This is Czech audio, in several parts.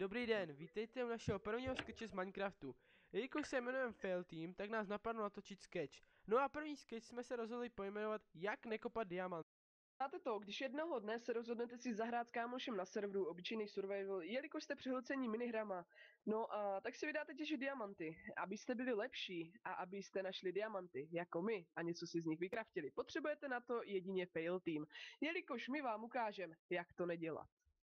Dobrý den, vítejte u našeho prvního sketche z Minecraftu. Jelikož se jmenujeme Fail Team, tak nás napadlo natočit sketch. No a první sketch jsme se rozhodli pojmenovat Jak nekopat diamant. Znáte to, když jednoho dne se rozhodnete si zahrát s kámošem na serveru obyčejný survival, jelikož jste přehlcení minihrama. No a tak si vydáte těžit diamanty. Abyste byli lepší a abyste našli diamanty, jako my, a něco si z nich vykraftili, potřebujete na to jedině Fail Team, jelikož my vám ukážeme, jak to nedělat.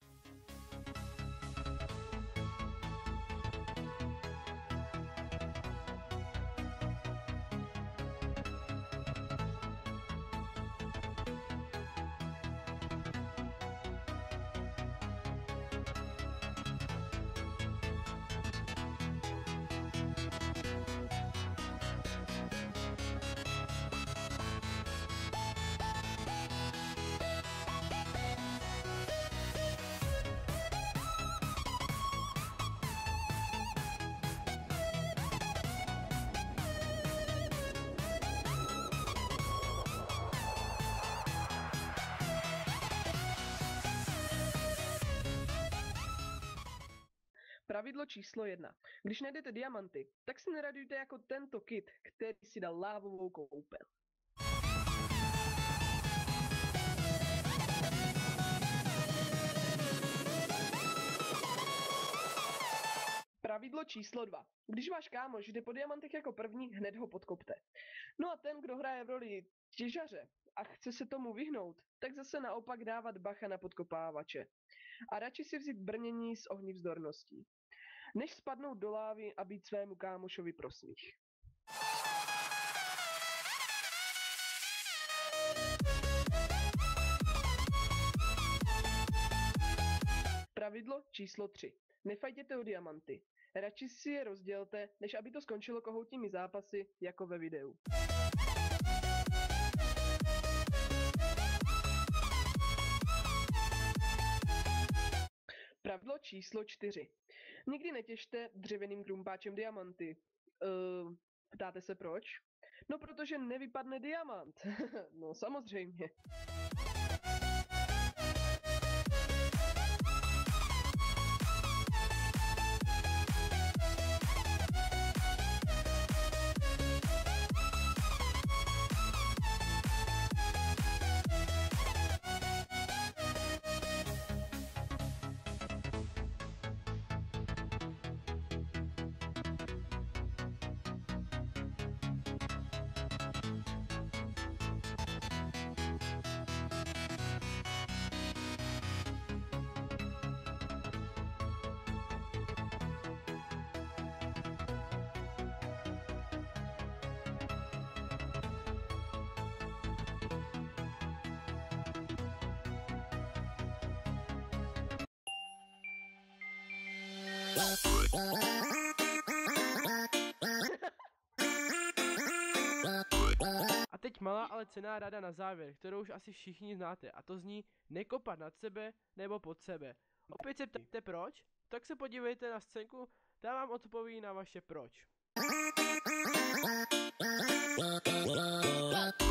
Pravidlo číslo 1. Když najdete diamanty, tak si neradujte jako tento kid, který si dal lávovou koupel. Pravidlo číslo 2. Když váš kámoš jde po diamantech jako první, hned ho podkopte. No a ten, kdo hraje v roli těžaře a chce se tomu vyhnout, tak zase naopak dávat bacha na podkopávače. A radši si vzít brnění s ohnivzdorností, než spadnout do lávy a být svému kámošovi prosmích. Pravidlo číslo 3. Nefajtěte o diamanty. Radši si je rozdělte, než aby to skončilo kohoutními zápasy, jako ve videu. Pravidlo číslo 4. Nikdy netěžte dřevěným krumpáčem diamanty. Ptáte se proč? No protože nevypadne diamant. No samozřejmě. A teď malá, ale cenná rada na závěr, kterou už asi všichni znáte, a to zní nekopat nad sebe nebo pod sebe. Opět se ptáte proč? Tak se podívejte na scénku, ta vám odpoví na vaše proč.